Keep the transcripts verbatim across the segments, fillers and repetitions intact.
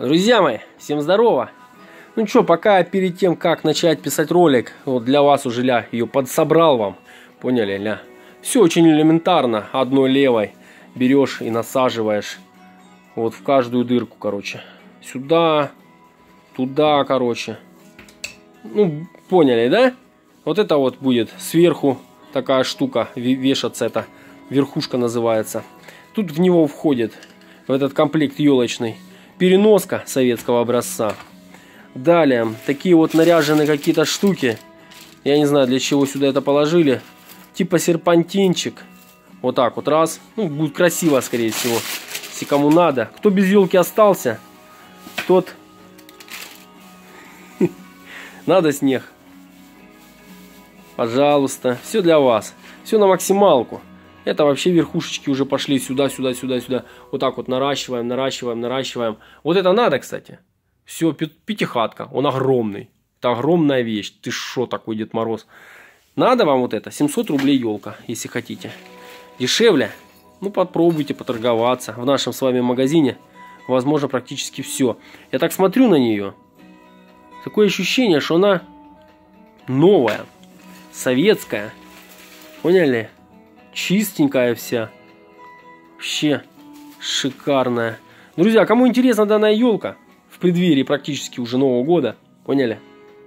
Друзья мои, всем здорово! Ну что, пока перед тем, как начать писать ролик, вот для вас уже ля, ее подсобрал вам, поняли, ля? Все очень элементарно, одной левой берешь и насаживаешь вот в каждую дырку, короче. Сюда, туда, короче. Ну, поняли, да? Вот это вот будет сверху такая штука, вешаться, это верхушка называется. Тут в него входит, в этот комплект елочный, переноска советского образца. Далее, такие вот наряженные какие-то штуки. Я не знаю, для чего сюда это положили. Типа серпантинчик. Вот так вот раз. Ну, будет красиво, скорее всего. Если кому надо. Кто без елки остался, тот... Надо снег. Пожалуйста. Все для вас. Все на максималку. Это вообще верхушечки уже пошли сюда, сюда, сюда, сюда. Вот так вот наращиваем, наращиваем, наращиваем. Вот это надо, кстати. Все, пятихатка. Он огромный. Это огромная вещь. Ты шо такой, Дед Мороз? Надо вам вот это? семьсот рублей елка, если хотите. Дешевле? Ну, попробуйте поторговаться. В нашем с вами магазине возможно практически все. Я так смотрю на нее. Такое ощущение, что она новая. Советская. Поняли? Чистенькая вся. Вообще шикарная. Друзья, кому интересна данная елка в преддверии практически уже Нового года, поняли?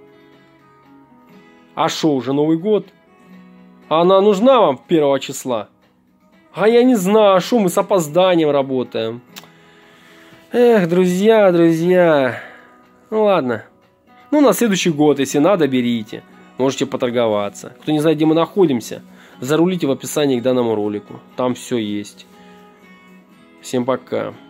А шо, уже Новый год? Она нужна вам первого числа? А я не знаю, шо мы с опозданием работаем. Эх, друзья, друзья. Ну ладно. Ну, на следующий год, если надо, берите. Можете поторговаться. Кто не знает, где мы находимся, зарулите в описании к данному ролику. Там все есть. Всем пока.